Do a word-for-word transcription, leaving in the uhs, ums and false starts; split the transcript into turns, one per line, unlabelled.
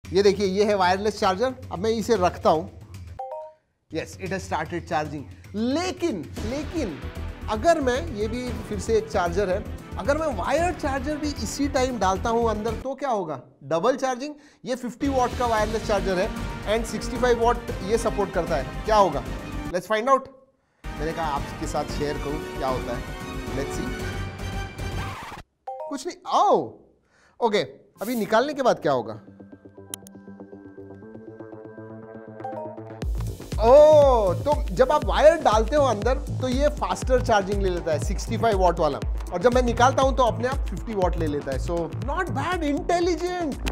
ये देखिए, ये है वायरलेस चार्जर। अब मैं इसे रखता हूं। Yes, it has started charging. लेकिन लेकिन अगर मैं, ये भी फिर से एक चार्जर है, अगर मैं वायर चार्जर भी इसी टाइम डालता हूं अंदर तो क्या होगा? Double charging. ये फिफ्टी वॉट का वायरलेस चार्जर है एंड सिक्सटी फाइव वॉट ये सपोर्ट करता है। क्या होगा? Let's find out. मैंने कहा आपके साथ शेयर करूं क्या होता है। Let's see. कुछ नहीं। आओ ओके, अभी निकालने के बाद क्या होगा? ओ, तो जब आप वायर डालते हो अंदर तो ये फास्टर चार्जिंग ले लेता है, सिक्सटी फाइव वॉट वाला, और जब मैं निकालता हूं तो अपने आप फिफ्टी वॉट ले लेता है। So not bad, intelligent.